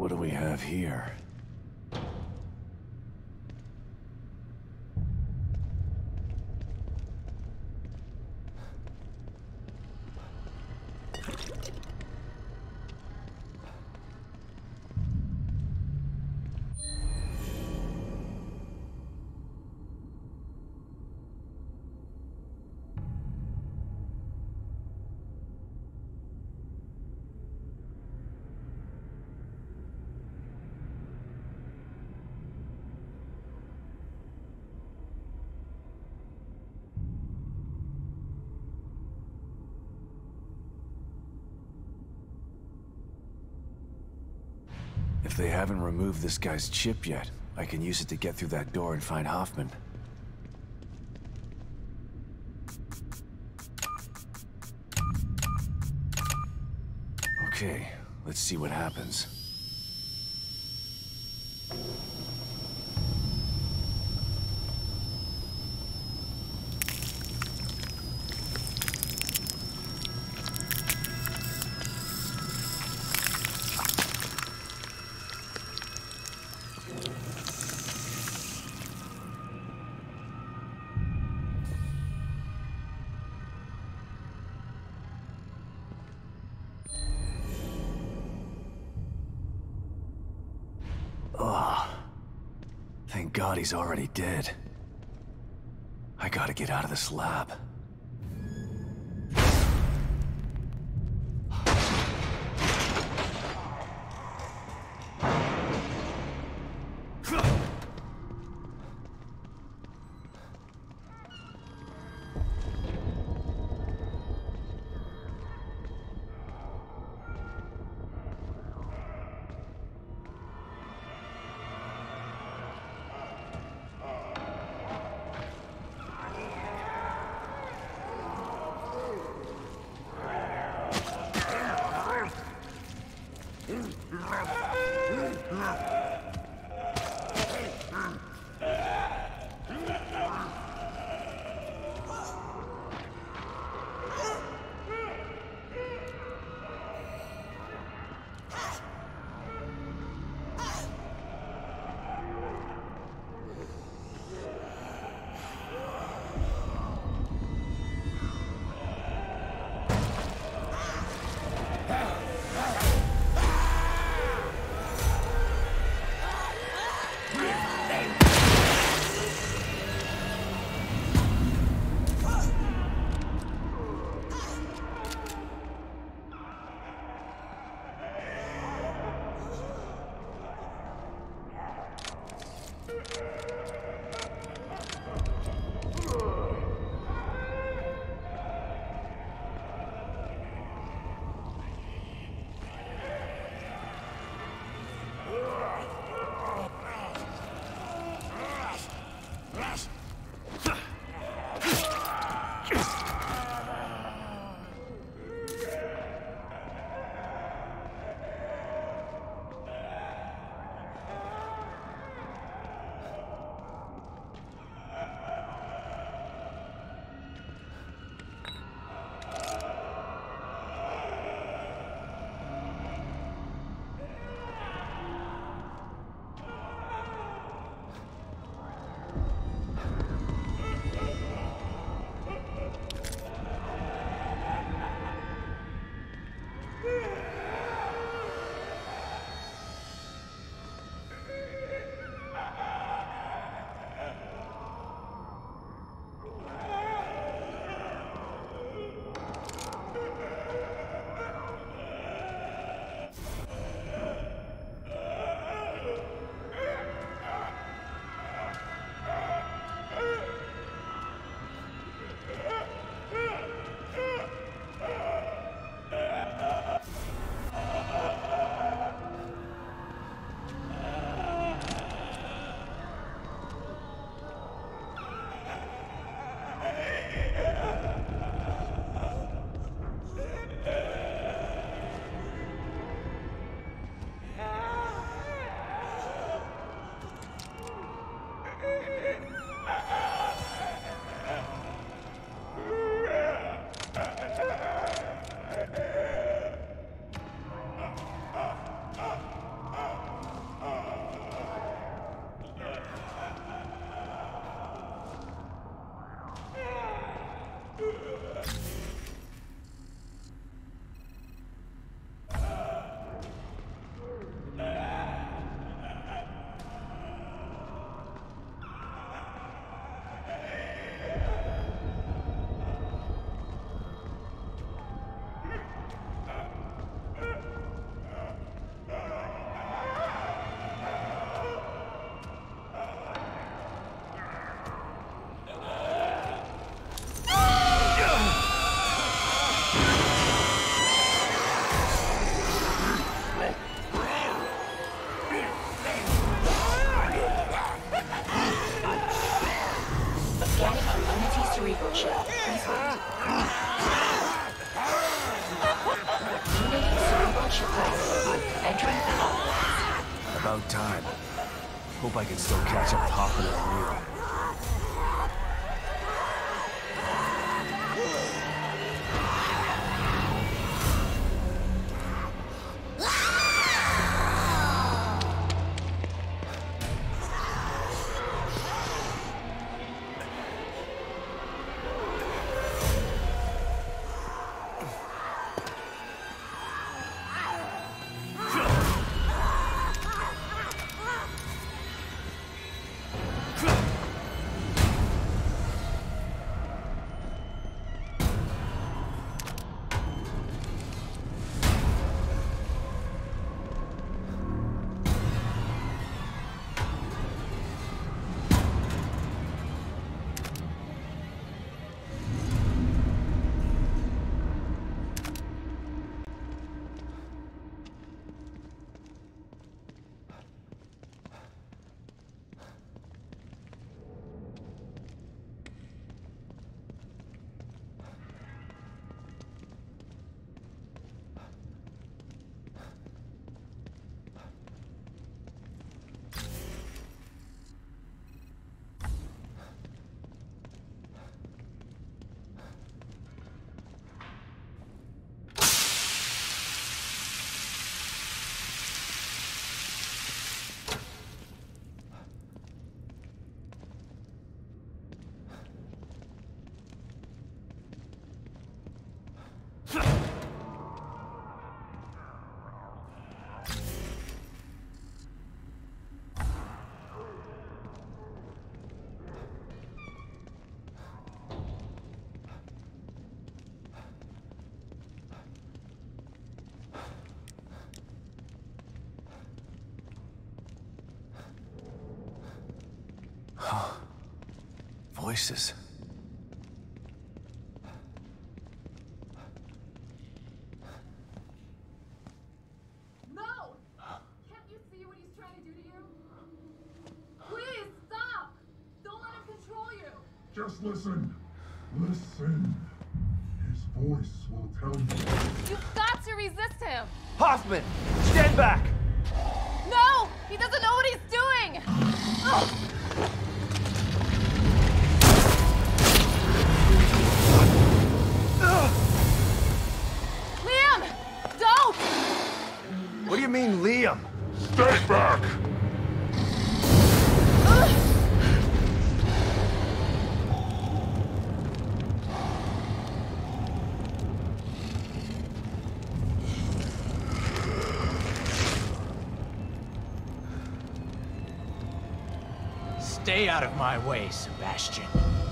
What do we have here? If they haven't removed this guy's chip yet, I can use it to get through that door and find Hoffman. Okay, let's see what happens. Thank God he's already dead. I gotta get out of this lab. About time. Hope I can still catch up with Hoffman and O'Neill. Voices. No! Can't you see what he's trying to do to you? Please, stop! Don't let him control you! Just listen. Listen. His voice will tell you. You've got to resist him! Hoffman! Stand back! No! He doesn't know what he's doing! Ugh. Liam! Don't! What do you mean, Liam? Stay back! Stay out of my way, Sebastian.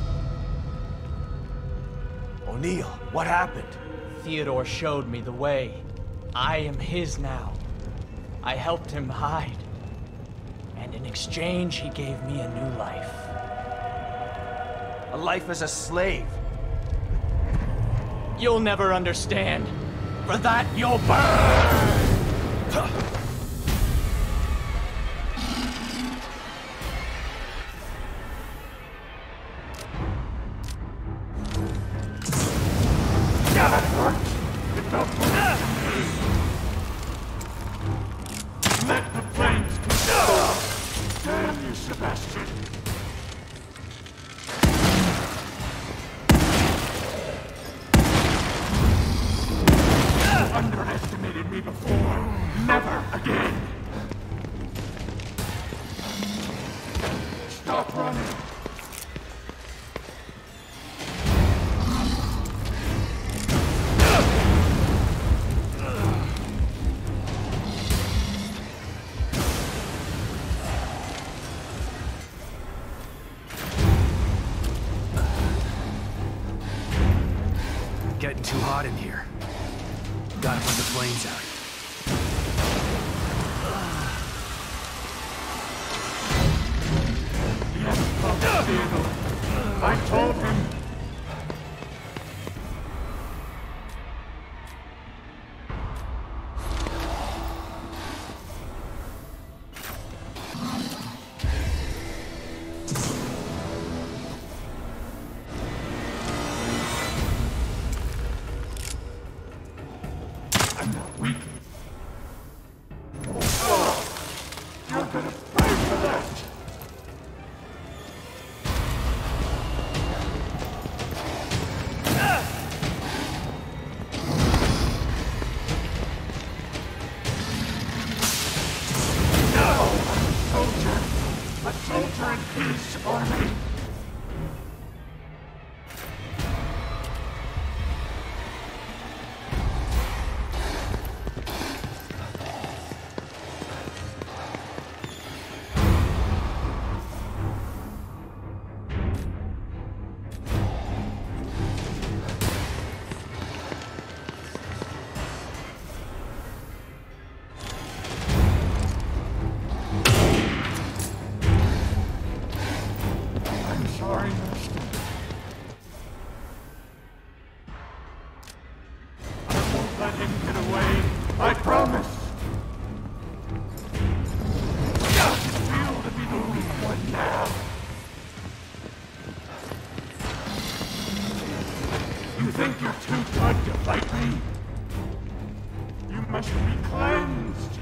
O'Neill, what happened? Theodore showed me the way. I am his now. I helped him hide. And in exchange, he gave me a new life. A life as a slave. You'll never understand. For that, you'll burn! Let the flames consume! Damn you, Sebastian! You underestimated me before. Never again! Stop running! Getting too hot in here. Gotta put the flames out. I told him. I'm not weak gonna pay for that! A soldier in peace, army! Sorry, Master. I won't let him get away. I promise. I feel to be the weak one now. You think you're too good to fight me? You must be cleansed.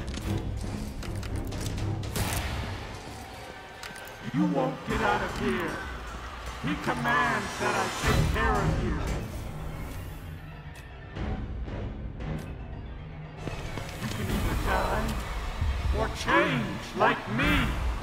You won't get out of here. He commands that I take care of you. You can either die or change like me.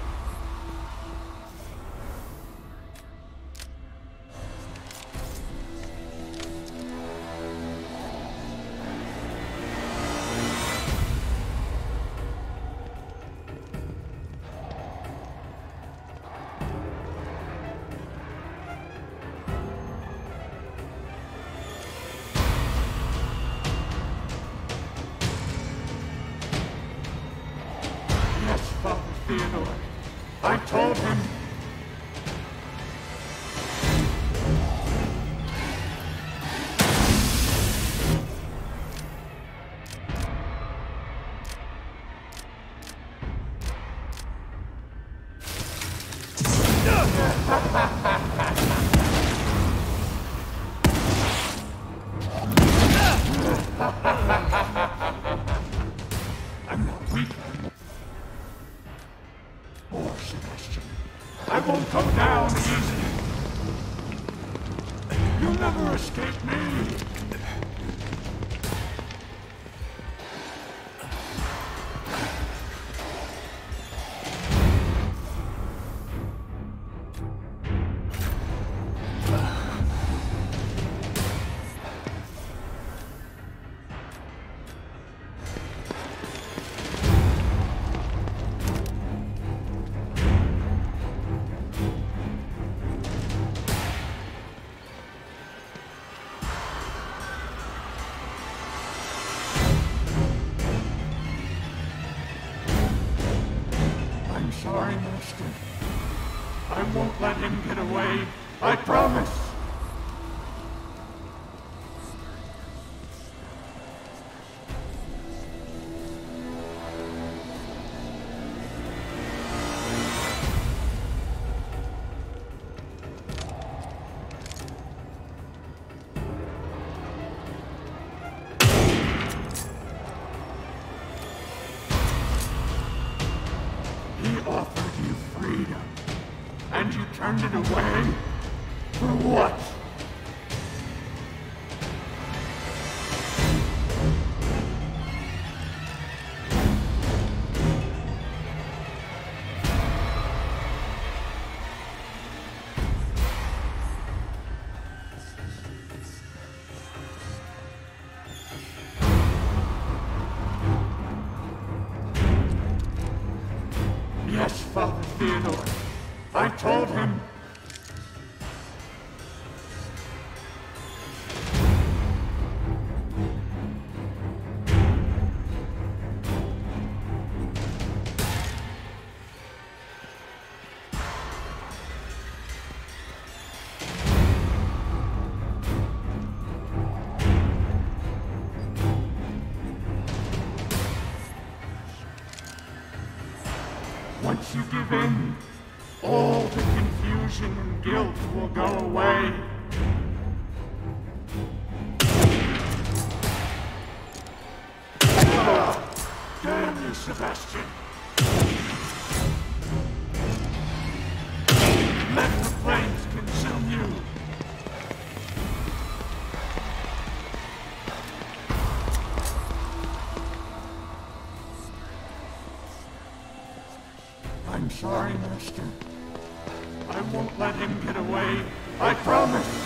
Father Theodore, I told him. I'm not weak. Poor Sebastian. I won't go down easy. You'll never escape me. I'm sorry, Master. I won't let him get away. I promise. He offered you freedom, and you turned it away? For what? Yes, Father Theodore. I told him. Once you give in, all the confusion and guilt will go away. Damn you, Sebastian. I'm sorry, Master. I won't let him get away. I promise!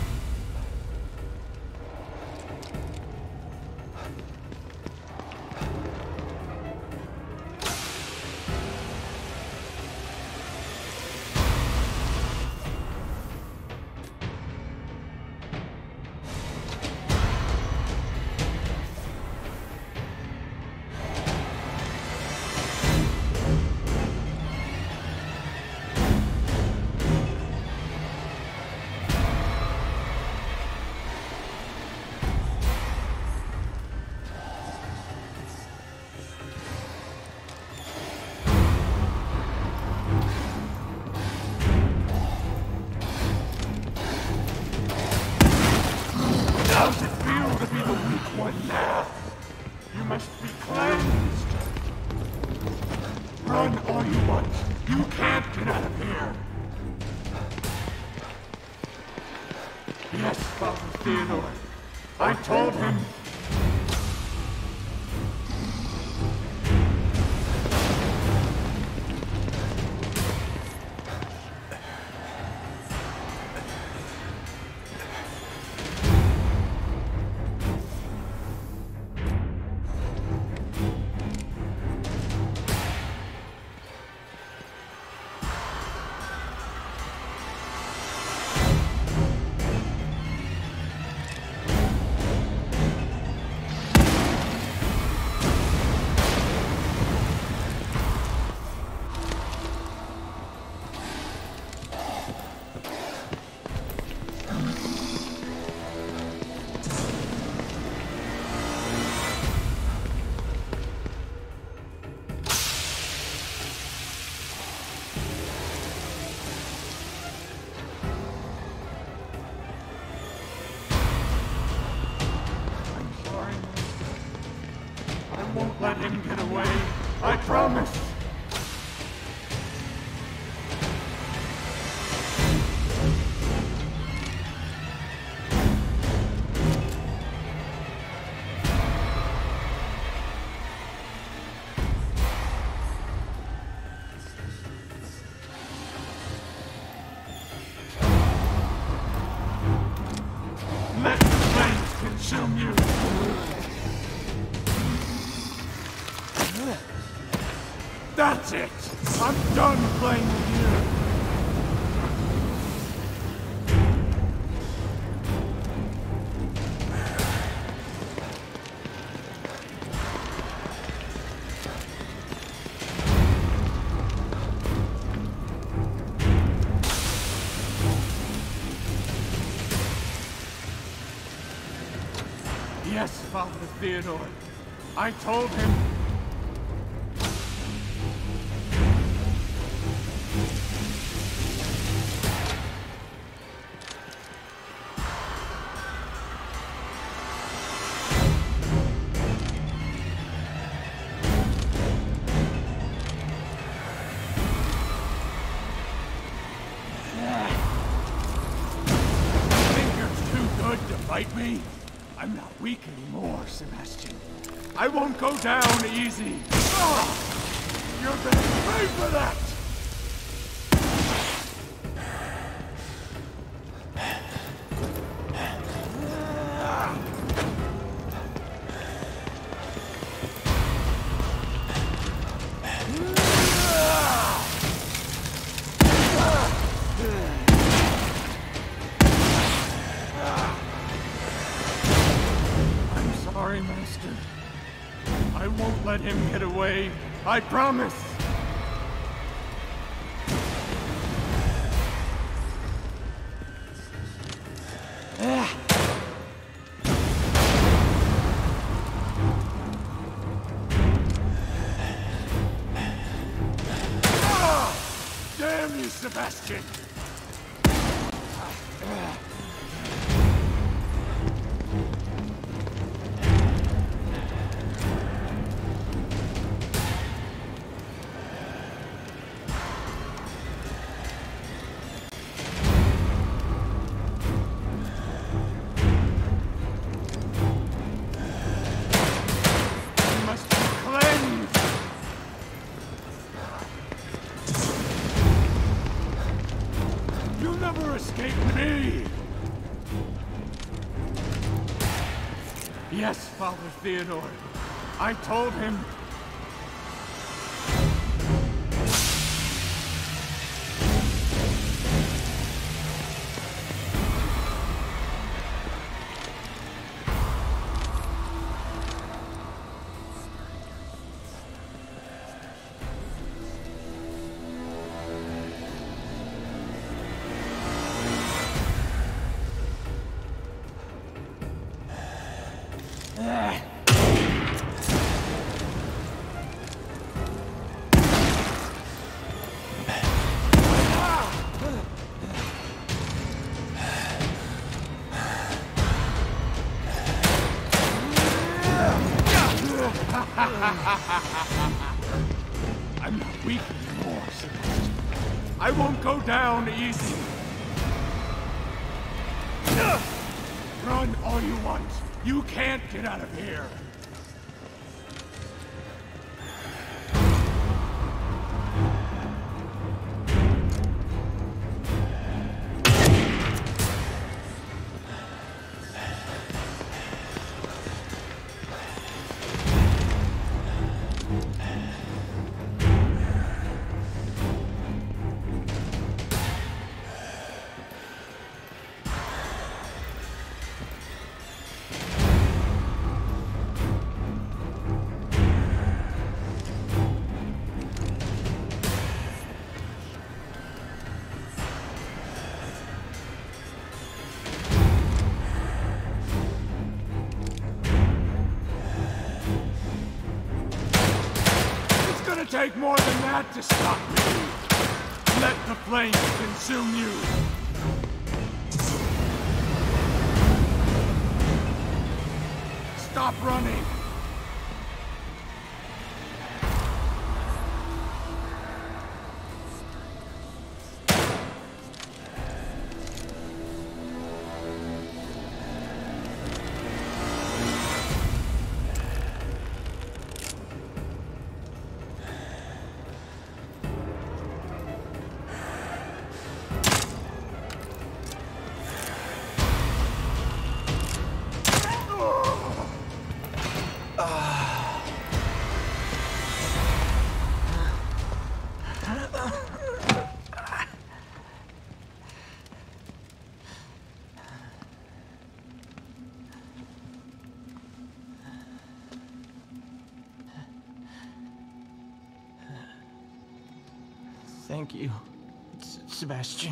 How's it feel to be the weak one now? You must be cleansed. Run all you want. You can't get out of here. Yes, Father Theodore. I told him. Won't let him get away. I promise. Let the flames consume you. That's it! I'm done playing with you! Yes, Father Theodore. I told him. Fight me? I'm not weak anymore, Sebastian. I won't go down easy. You're gonna pay for that! Sorry, Master. I won't let him get away. I promise. Damn you, Sebastian! never escape me! Yes, Father Theodore. I told him. I'm not weak anymore, Sebastian. I won't go down easy. Run all you want. You can't get out of here. Take more than that to stop me. Let the flames consume you. Stop running. Thank you, Sebastian.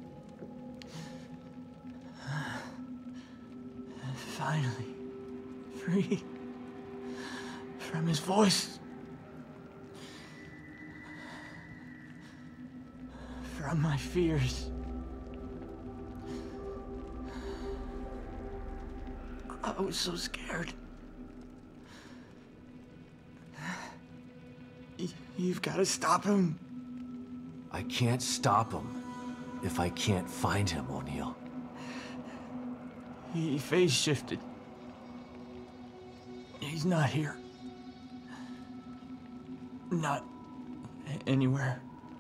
Finally, free from his voice. From my fears. I was so scared. You've got to stop him. I can't stop him if I can't find him, O'Neill. He phase shifted. He's not here. Not anywhere.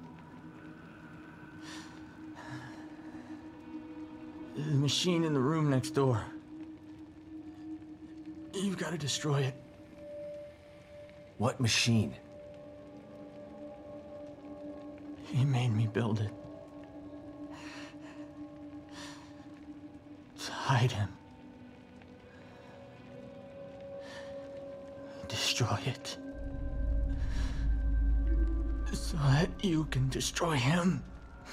The machine in the room next door. You've got to destroy it. What machine? He made me build it. To hide him. Destroy it. So that you can destroy him.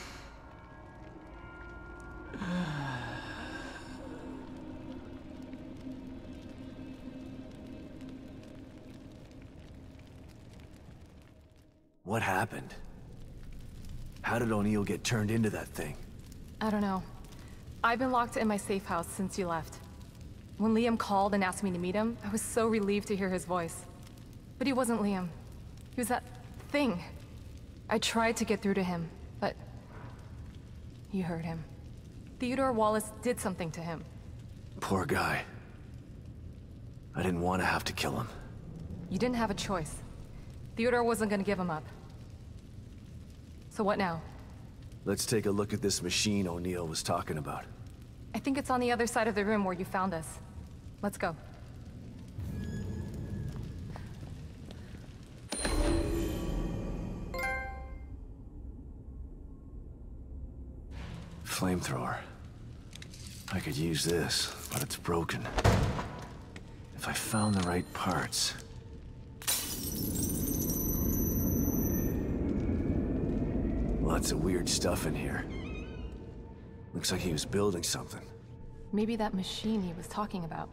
What happened? How did O'Neill get turned into that thing? I don't know. I've been locked in my safe house since you left. When Liam called and asked me to meet him, I was so relieved to hear his voice. But he wasn't Liam. He was that thing. I tried to get through to him, but you heard him. Theodore Wallace did something to him. Poor guy. I didn't want to have to kill him. You didn't have a choice. Theodore wasn't gonna give him up. So what now? Let's take a look at this machine O'Neill was talking about. I think it's on the other side of the room where you found us. Let's go. Flamethrower. I could use this, but it's broken. If I found the right parts... Lots of weird stuff in here. Looks like he was building something. Maybe that machine he was talking about.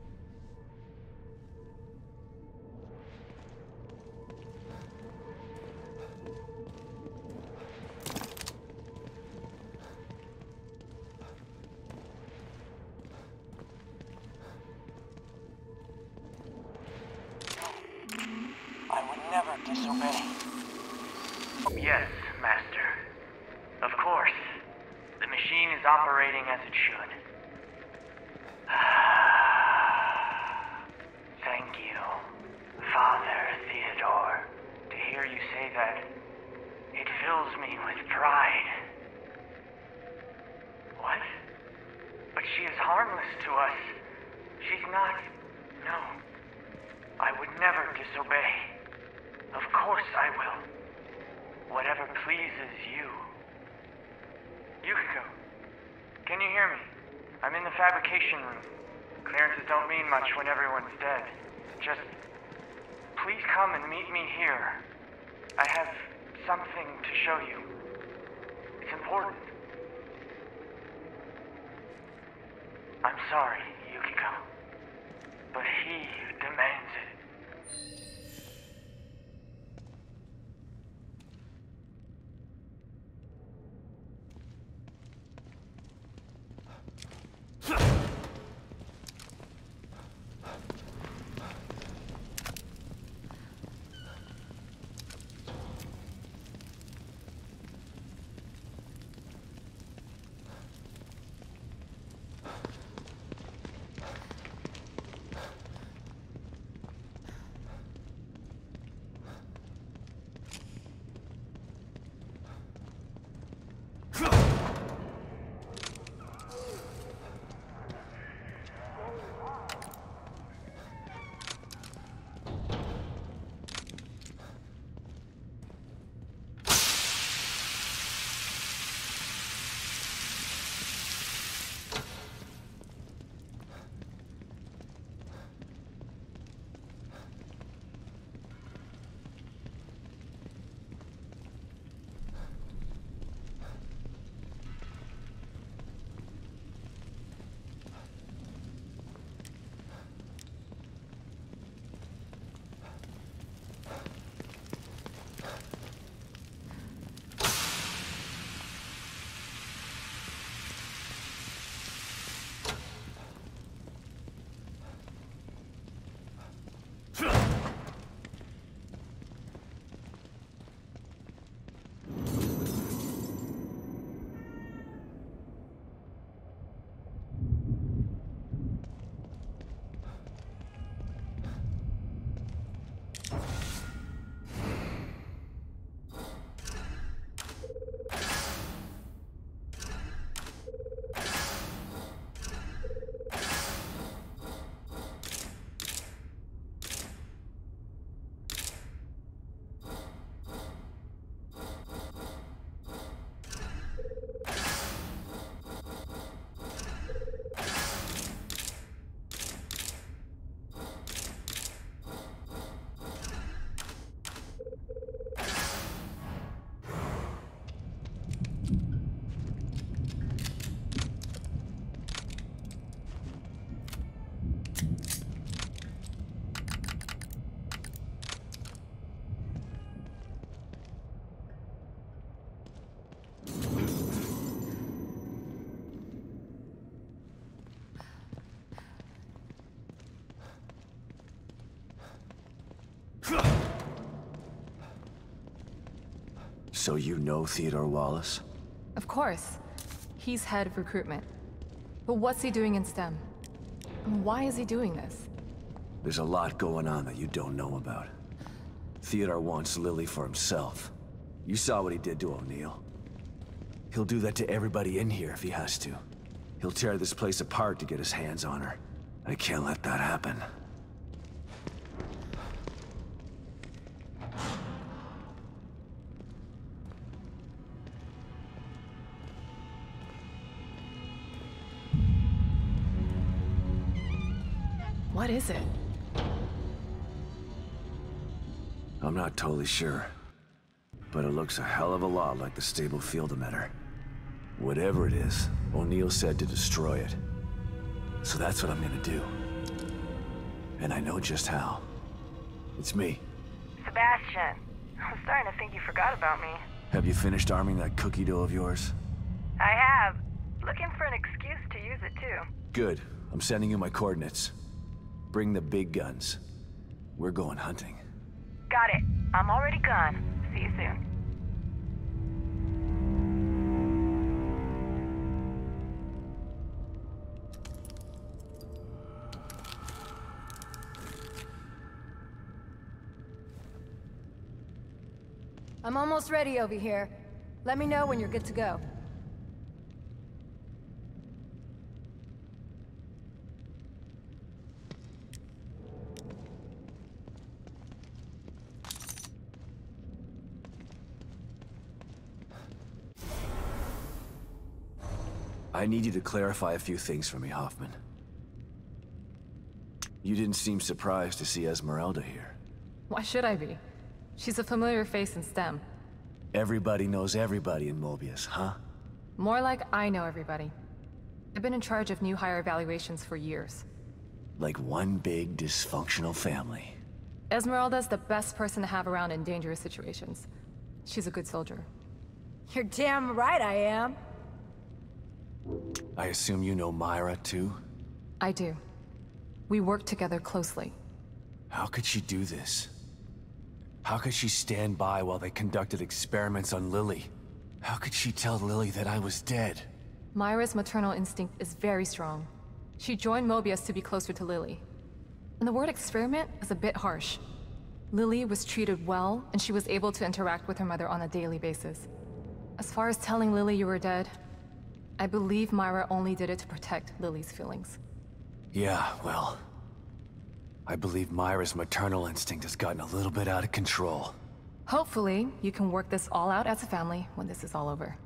I would never disobey. Yes, Master. Of course. The machine is operating as it should. Thank you, Father Theodore. To hear you say that, it fills me with pride. What? But she is harmless to us. She's not... No. I would never disobey. Of course I will. Whatever pleases you. Yukiko, can you hear me? I'm in the fabrication room. Clearances don't mean much when everyone's dead. Just... please come and meet me here. I have something to show you. It's important. I'm sorry, Yukiko. But he demands it. So you know Theodore Wallace? Of course. He's head of recruitment. But what's he doing in STEM? And why is he doing this? There's a lot going on that you don't know about. Theodore wants Lily for himself. You saw what he did to O'Neill. He'll do that to everybody in here if he has to. He'll tear this place apart to get his hands on her. I can't let that happen. What is it? I'm not totally sure, but it looks a hell of a lot like the stable field emitter. Whatever it is, O'Neill said to destroy it. So that's what I'm gonna do. And I know just how. It's me. Sebastian, I'm starting to think you forgot about me. Have you finished arming that cookie dough of yours? I have. Looking for an excuse to use it too. Good. I'm sending you my coordinates. Bring the big guns. We're going hunting. Got it. I'm already gone. See you soon. I'm almost ready over here. Let me know when you're good to go. I need you to clarify a few things for me, Hoffman. You didn't seem surprised to see Esmeralda here. Why should I be? She's a familiar face in STEM. Everybody knows everybody in Mobius, huh? More like I know everybody. I've been in charge of new hire evaluations for years. Like one big dysfunctional family. Esmeralda's the best person to have around in dangerous situations. She's a good soldier. You're damn right I am. I assume you know Myra, too? I do. We work together closely. How could she do this? How could she stand by while they conducted experiments on Lily? How could she tell Lily that I was dead? Myra's maternal instinct is very strong. She joined Mobius to be closer to Lily. And the word experiment is a bit harsh. Lily was treated well, and she was able to interact with her mother on a daily basis. As far as telling Lily you were dead, I believe Myra only did it to protect Lily's feelings. Yeah, well... I believe Myra's maternal instinct has gotten a little bit out of control. Hopefully, you can work this all out as a family when this is all over.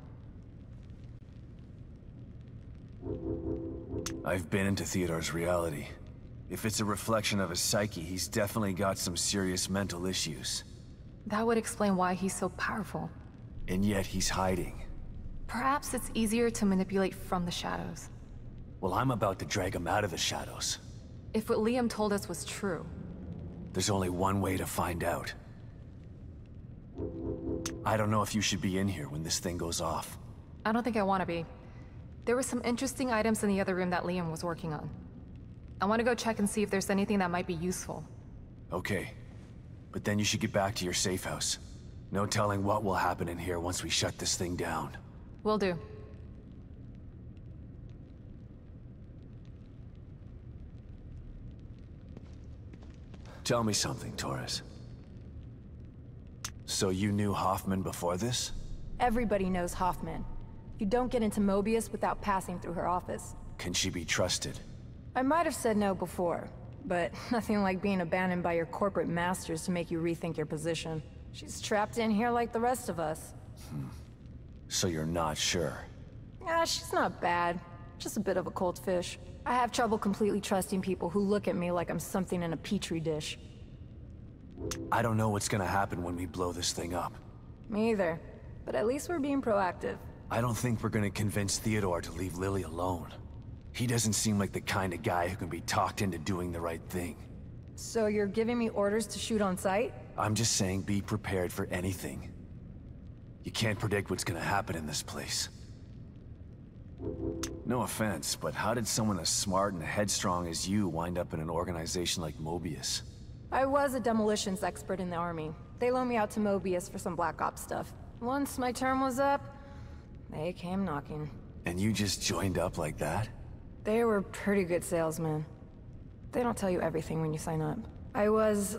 I've been into Theodore's reality. If it's a reflection of his psyche, he's definitely got some serious mental issues. That would explain why he's so powerful. And yet he's hiding. Perhaps it's easier to manipulate from the shadows. Well, I'm about to drag him out of the shadows. If what Liam told us was true... There's only one way to find out. I don't know if you should be in here when this thing goes off. I don't think I want to be. There were some interesting items in the other room that Liam was working on. I want to go check and see if there's anything that might be useful. Okay. But then you should get back to your safe house. No telling what will happen in here once we shut this thing down. Will do. Tell me something, Torres. So you knew Hoffman before this? Everybody knows Hoffman. You don't get into Mobius without passing through her office. Can she be trusted? I might have said no before, but nothing like being abandoned by your corporate masters to make you rethink your position. She's trapped in here like the rest of us. So you're not sure? Yeah, she's not bad. Just a bit of a cold fish. I have trouble completely trusting people who look at me like I'm something in a petri dish. I don't know what's gonna happen when we blow this thing up. Me either. But at least we're being proactive. I don't think we're gonna convince Theodore to leave Lily alone. He doesn't seem like the kind of guy who can be talked into doing the right thing. So you're giving me orders to shoot on sight? I'm just saying be prepared for anything. You can't predict what's gonna happen in this place. No offense, but how did someone as smart and headstrong as you wind up in an organization like Mobius? I was a demolitions expert in the army. They loaned me out to Mobius for some Black Ops stuff. Once my term was up, they came knocking. And you just joined up like that? They were pretty good salesmen. They don't tell you everything when you sign up. I was...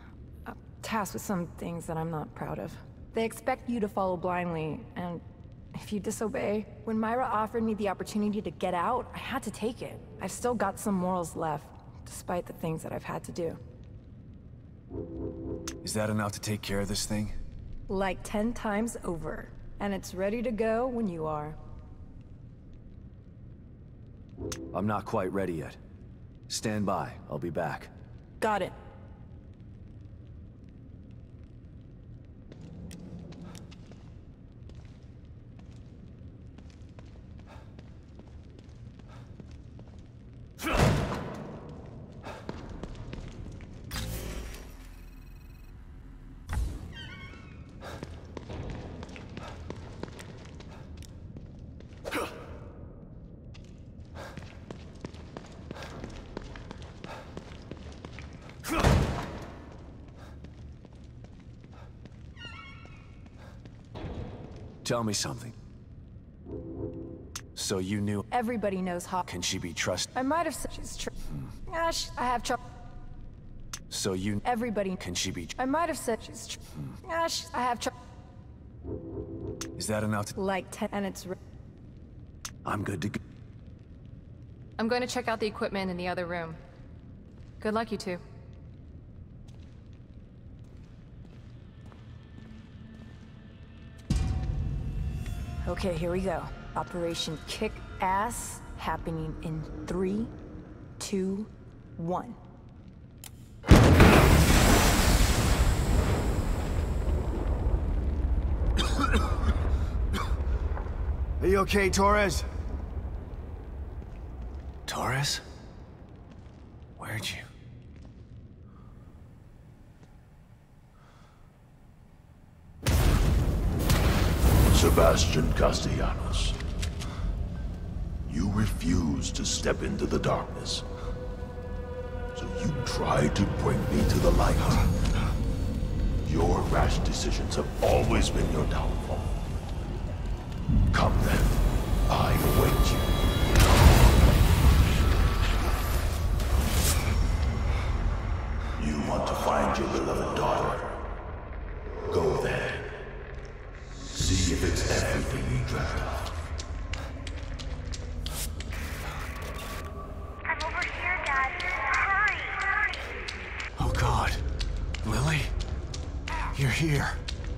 tasked with some things that I'm not proud of. They expect you to follow blindly, and if you disobey. When Myra offered me the opportunity to get out, I had to take it. I've still got some morals left, despite the things that I've had to do. Is that enough to take care of this thing? Like 10 times over. And it's ready to go when you are. I'm not quite ready yet. Stand by, I'll be back. Got it. Tell me something. So you knew... Everybody knows how... Can she be trusted? I might have said she's Ash, I have trouble. So you... Everybody... Can she be... I might have said she's Ash, I have trouble. Is that enough to... Like 10... And it's... I'm good to go. I'm going to check out the equipment in the other room. Good luck, you two. Okay, here we go. Operation Kick Ass, happening in 3, 2, 1. Are you okay, Torres? Torres? Where'd you... Sebastian Castellanos. You refused to step into the darkness. So you tried to bring me to the light. Your rash decisions have always been your downfall. Come then, I await you. You want to find your beloved daughter? Go there. See if it's everything you dreamt of. I'm over here, Dad. Hurry! Oh God. Lily? You're here.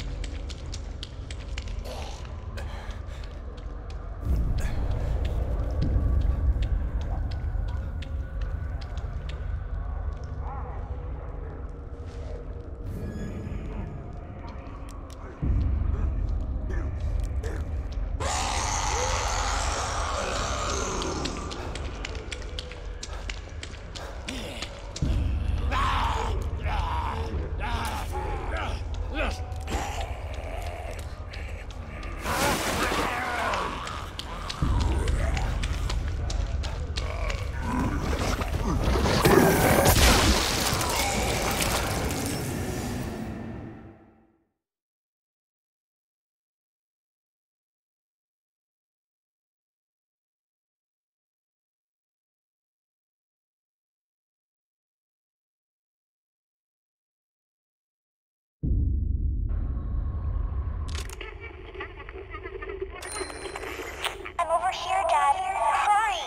I'm over here, Dad. Hurry!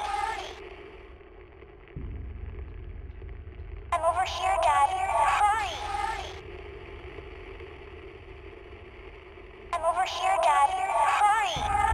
I'm over here, Dad. Hurry! I'm over here, Dad. Hurry!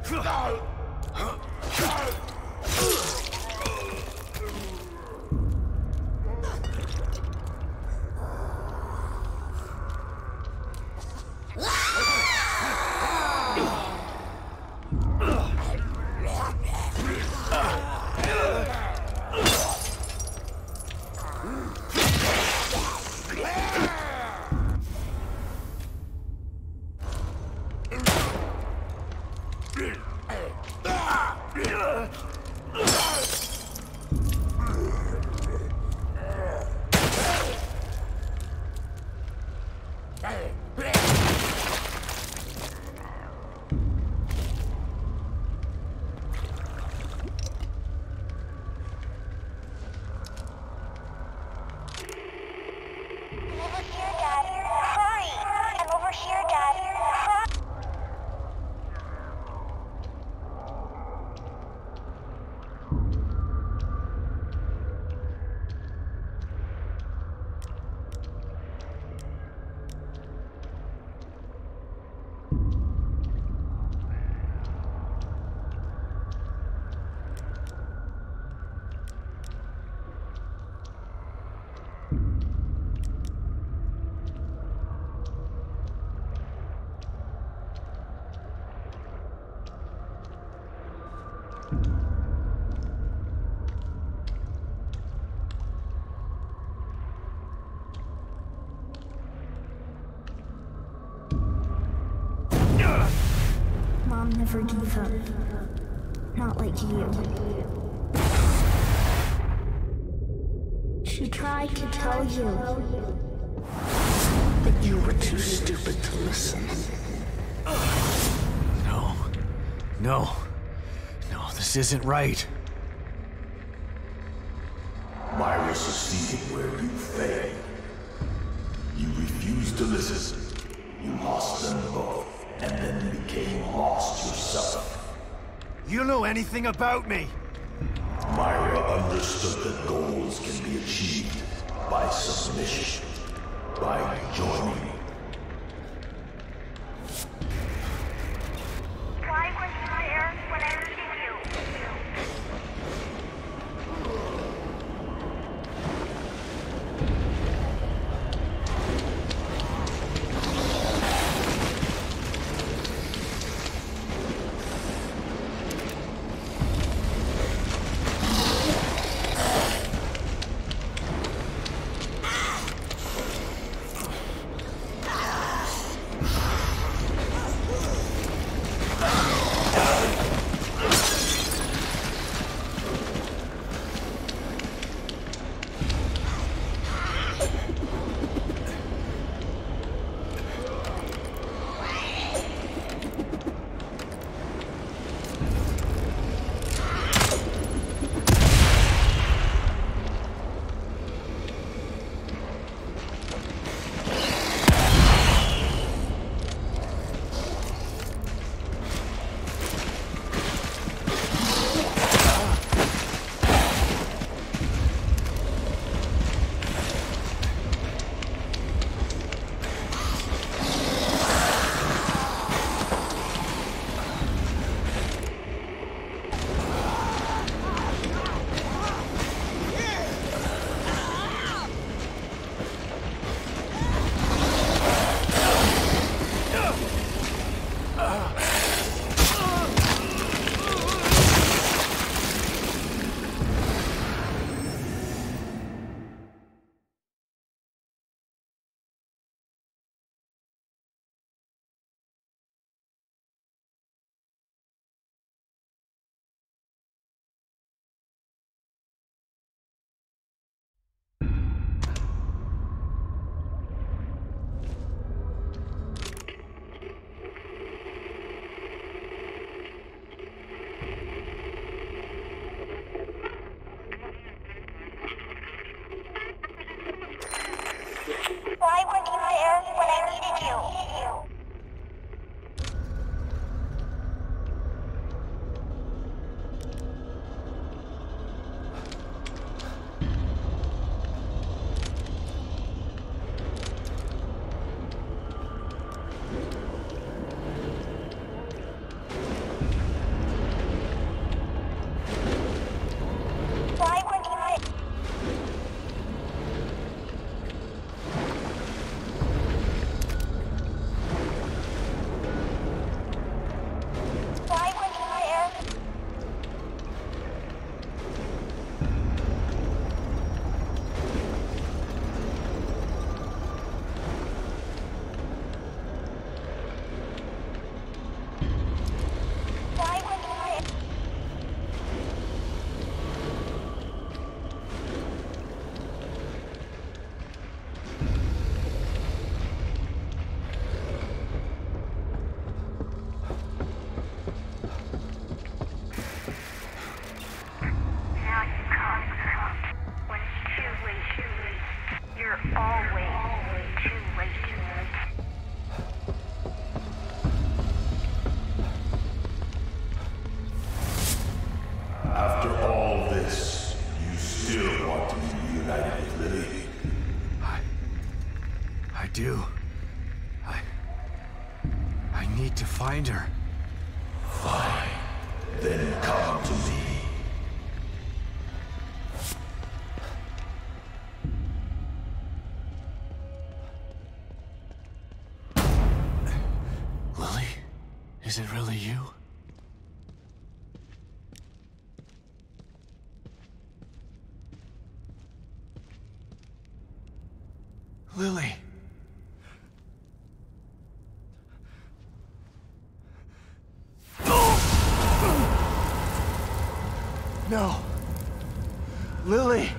Mom never gave up. Not like you. She tried to tell you, but you were too stupid to listen. No. No. No, this isn't right. Myra succeeded where you failed. You refused to listen. You lost them both, and then became lost yourself. You know anything about me? Myra understood that goals can be achieved by submission, by joining. Why were you there when I needed you? do. I need to find her. Fine. Then come to me. Lily? Is it really you? Lily! No! Lily!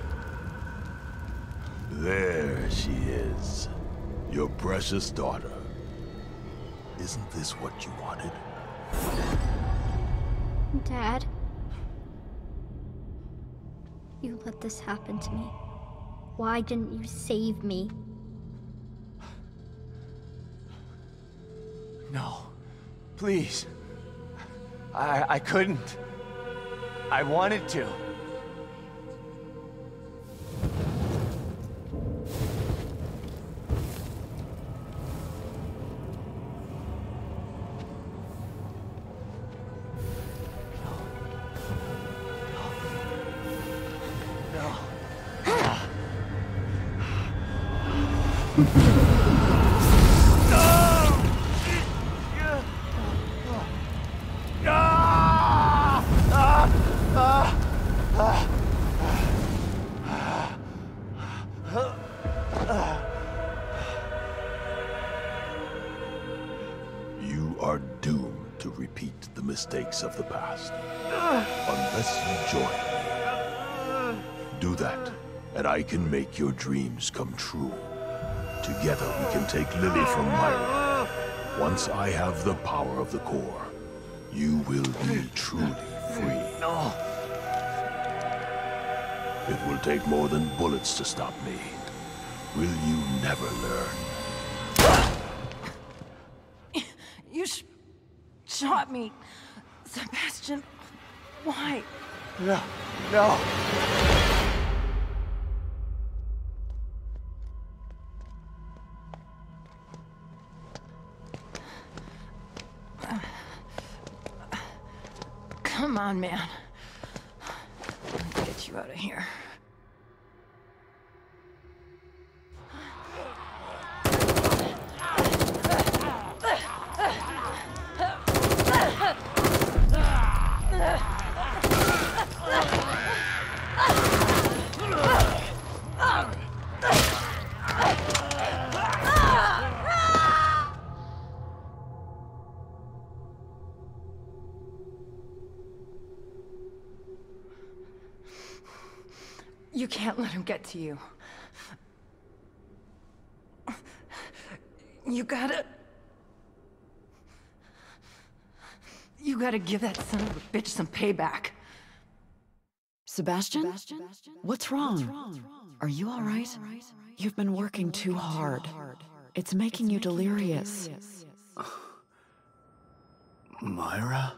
There she is. Your precious daughter. Isn't this what you wanted? Dad? You let this happen to me. Why didn't you save me? No. Please. I couldn't. I wanted to. You are doomed to repeat the mistakes of the past. Unless you join me. Do that, and I can make your dreams come true. Together we can take Lily from Myra. Once I have the power of the core, you will be truly free. No. It will take more than bullets to stop me. Will you never learn? You shot me. Sebastian, why? No. No. Come on, man. Let's get you out of here. You can't let him get to you. You gotta give that son of a bitch some payback. Sebastian? What's wrong? Are you all right? You've been working too hard. It's making you delirious. Myra?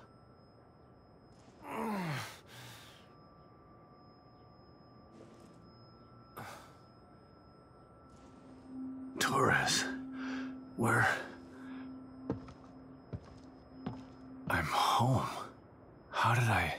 Torres, where? I'm home. How did I?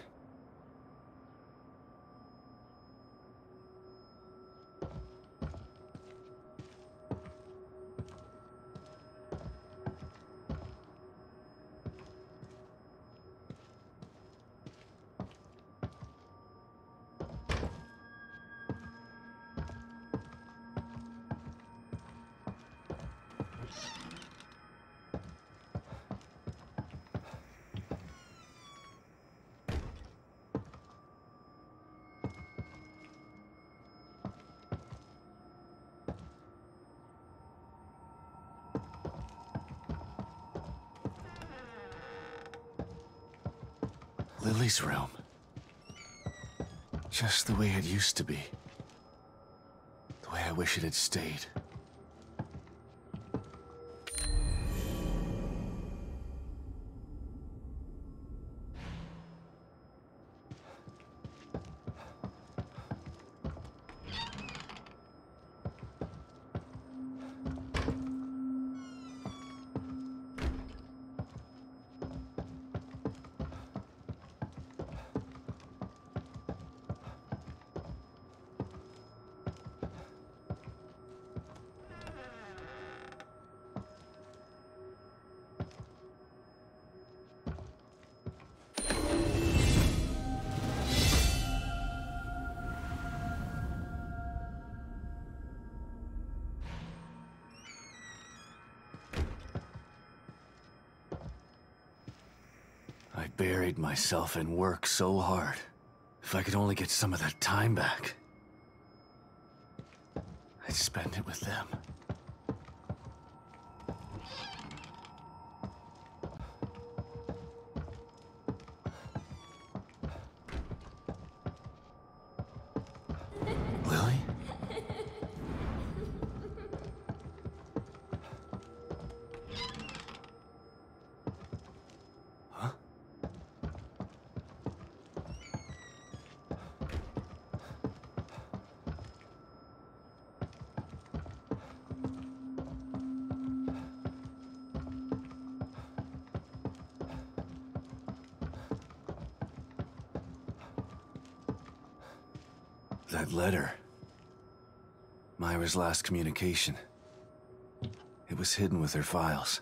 Lily's room. Just the way it used to be. The way I wish it had stayed. buried myself in work so hard. If I could only get some of that time back, I'd spend it with them. Lily? Huh? That letter. Myra's last communication. It was hidden with her files.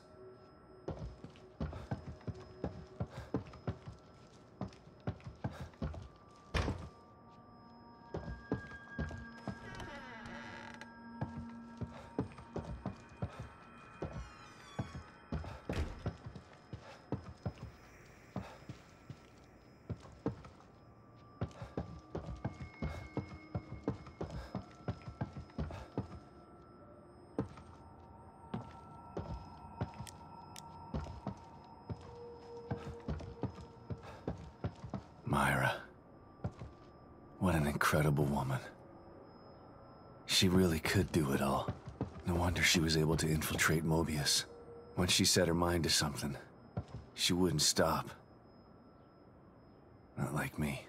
Myra. What an incredible woman. She really could do it all. No wonder she was able to infiltrate Mobius. Once she set her mind to something, she wouldn't stop. Not like me.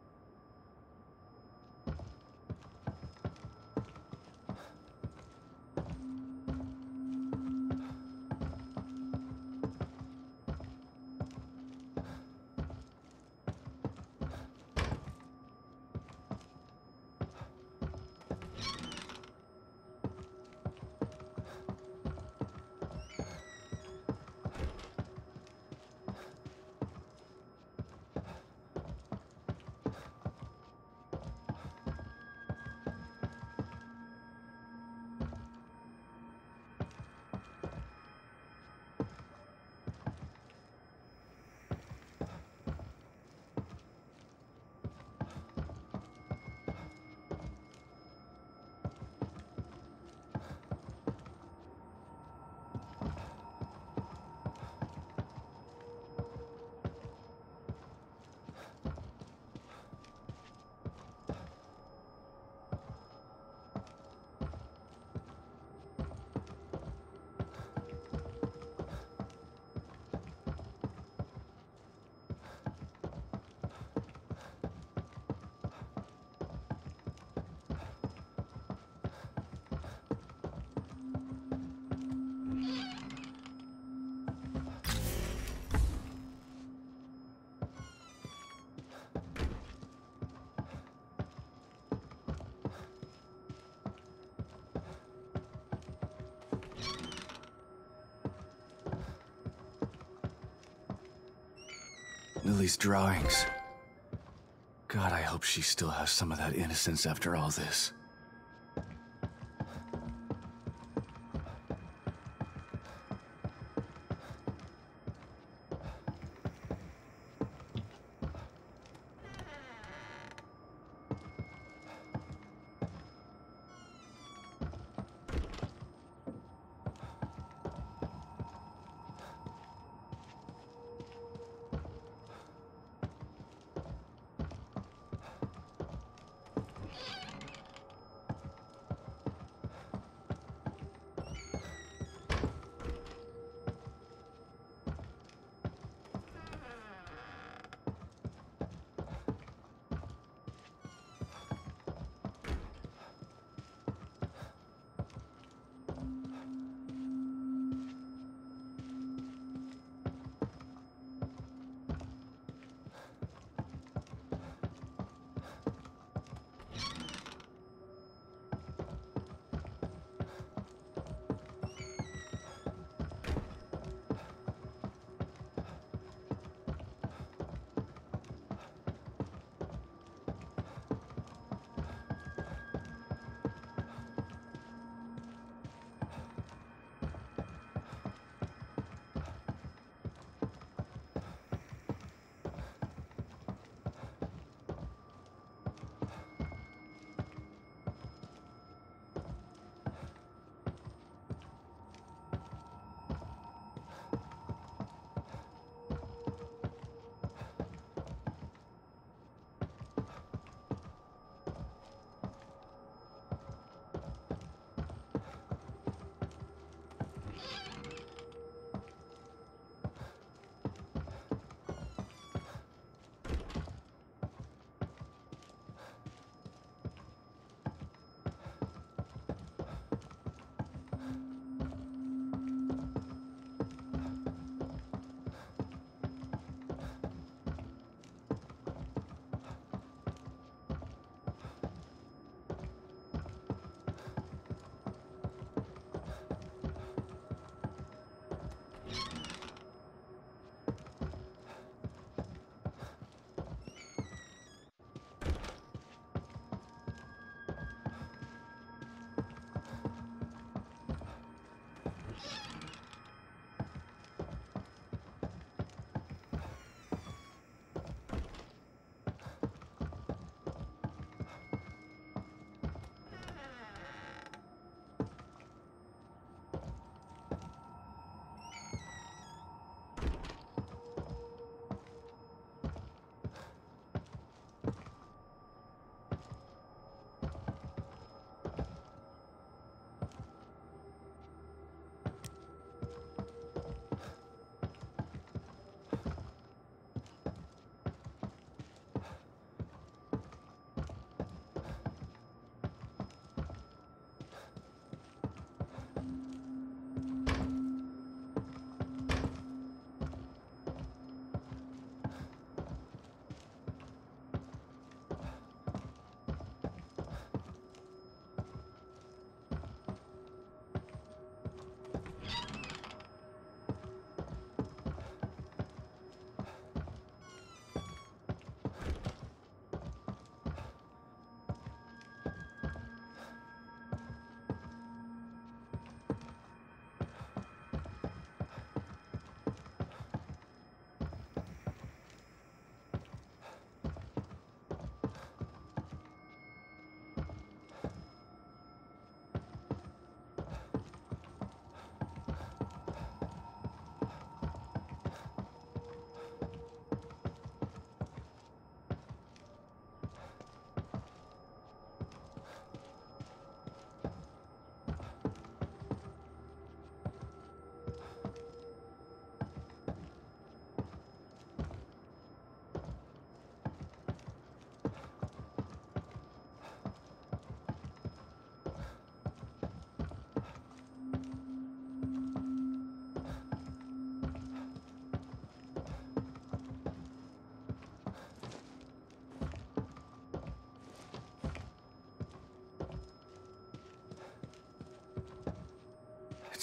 Lily's drawings. God, I hope she still has some of that innocence after all this.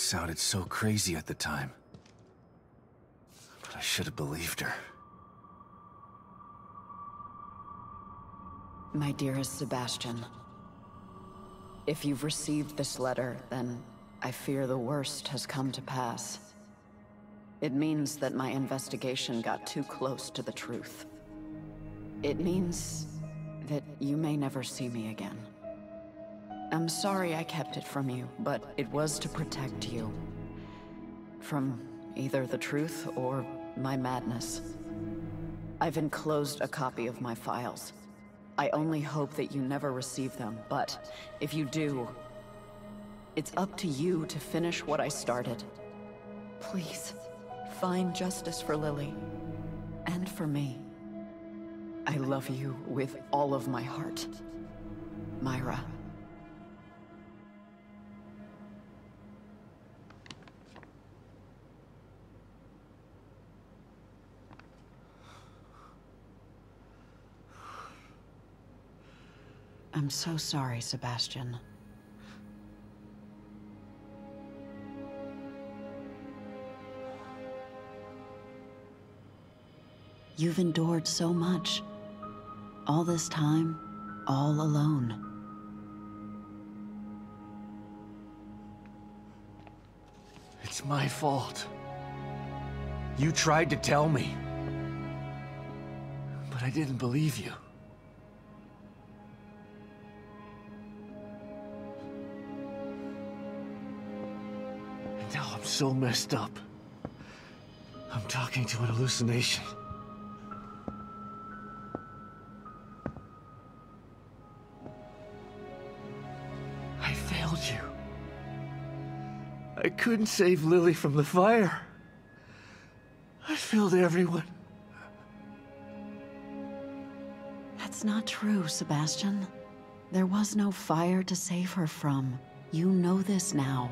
sounded so crazy at the time. But I should have believed her. My dearest Sebastian, if you've received this letter, then I fear the worst has come to pass. It means that my investigation got too close to the truth. It means that you may never see me again. I'm sorry I kept it from you, but it was to protect you. From either the truth or my madness. I've enclosed a copy of my files. I only hope that you never receive them, but if you do, it's up to you to finish what I started. Please, find justice for Lily, and for me. I love you with all of my heart. Myra. I'm so sorry, Sebastian. You've endured so much. All this time, all alone. It's my fault. You tried to tell me. But I didn't believe you. And now I'm so messed up. I'm talking to an hallucination. I failed you. I couldn't save Lily from the fire. I failed everyone. That's not true, Sebastian. There was no fire to save her from. You know this now.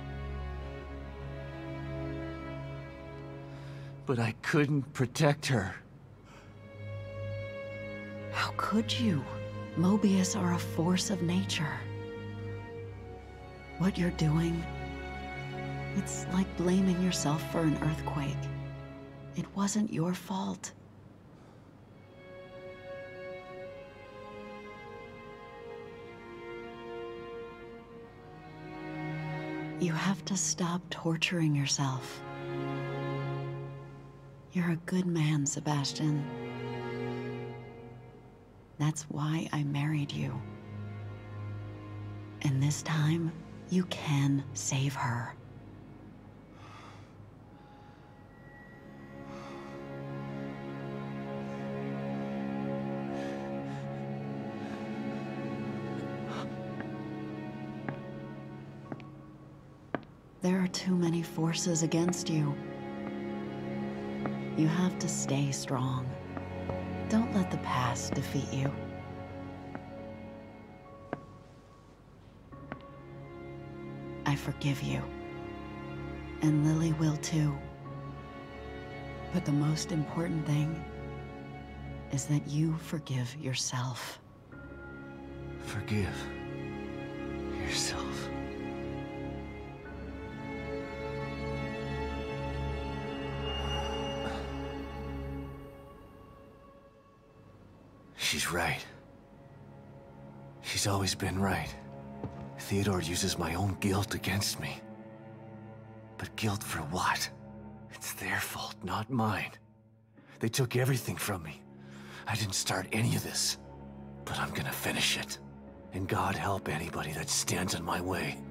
But I couldn't protect her. How could you? Mobius are a force of nature. What you're doing, it's like blaming yourself for an earthquake. It wasn't your fault. You have to stop torturing yourself. You're a good man, Sebastian. That's why I married you. And this time, you can save her. There are too many forces against you. You have to stay strong. Don't let the past defeat you. I forgive you. And Lily will too. But the most important thing is that you forgive yourself. Forgive yourself. She's right. She's always been right. Theodore uses my own guilt against me. But guilt for what? It's their fault, not mine. They took everything from me. I didn't start any of this. But I'm gonna finish it. And God help anybody that stands in my way.